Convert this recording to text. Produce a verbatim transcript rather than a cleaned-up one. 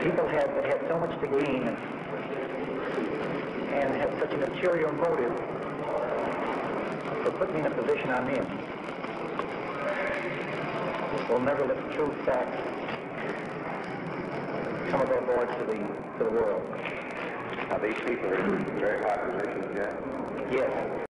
People have that had so much to gain and, and have such an ulterior motive for putting me in a position I'm in will never let the true facts come above board to the to the world. Now these people are in very high positions, yeah? Yes.